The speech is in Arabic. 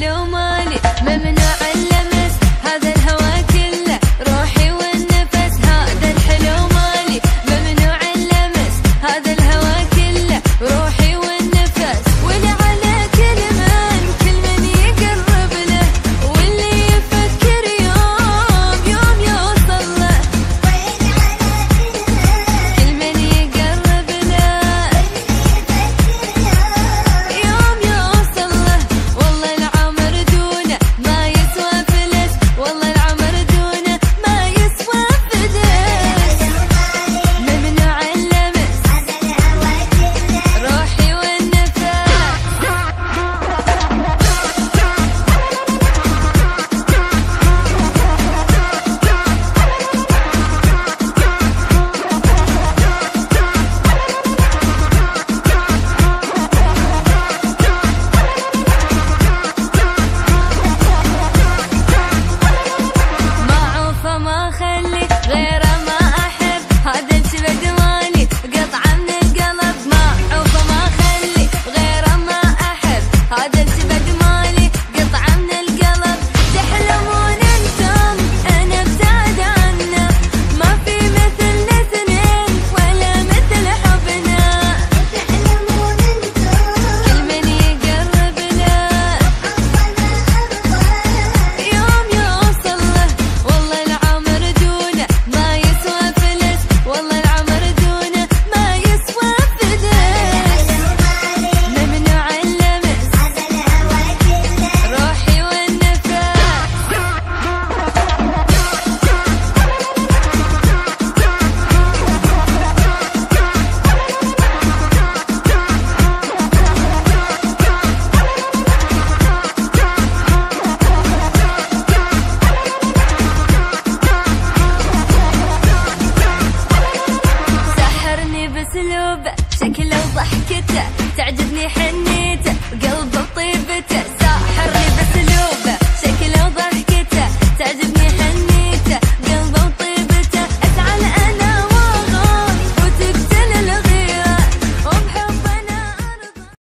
تحلو مالي ممنوع اللمس هذا الهوى كله روحي والنفس هذا الحلو مالي ممنوع اللمس هذا الهوى كله روحي والنفس ولا على كل من يقرب له واللي يفكر يوم يوصل له كل من يقرب له يوم يوصل له والله العمر دونه ما يسوى فلس والله العمر دونه ما يسوى فلس ممنوع اللمس روحي والنفس معوفة ما خلي غيره ما أحب هذا الشبد مالي قطعة من القلب معوفة ما خلي غيره ما أحب هذا الشبد مالي قطعة من القلب تحلمون انتم أنا ابتعد عنه ما في مثلنا اثنين ولا مثل حبنا تحلمون انتم كل من يقرب له يوم يوصل له والله العمر دونه ما يسوى فلس والله العمر دونه ما يسوى فلس ممنوع اللمس روحي والنفس سحرني باسلوبه شكله وضحكته تعجبني حيل